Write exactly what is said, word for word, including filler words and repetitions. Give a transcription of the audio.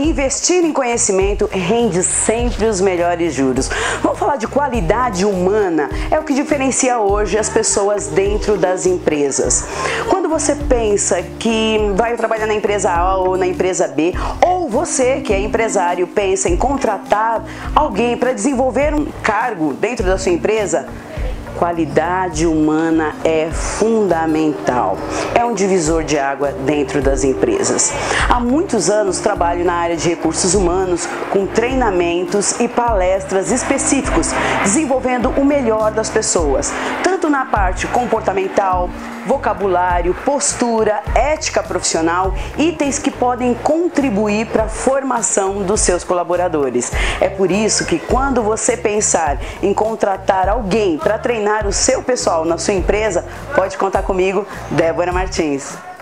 Investir em conhecimento rende sempre os melhores juros. Vamos falar de qualidade humana, é o que diferencia hoje as pessoas dentro das empresas. Quando você pensa que vai trabalhar na empresa A ou na empresa B, ou você que é empresário pensa em contratar alguém para desenvolver um cargo dentro da sua empresa, qualidade humana é fundamental. É um divisor de água dentro das empresas. Há muitos anos trabalho na área de recursos humanos com treinamentos e palestras específicos, desenvolvendo o melhor das pessoas, tanto na parte comportamental, vocabulário, postura, ética profissional, itens que podem contribuir para a formação dos seus colaboradores. É por isso que quando você pensar em contratar alguém para treinar o seu pessoal na sua empresa, pode contar comigo, Débora Martins.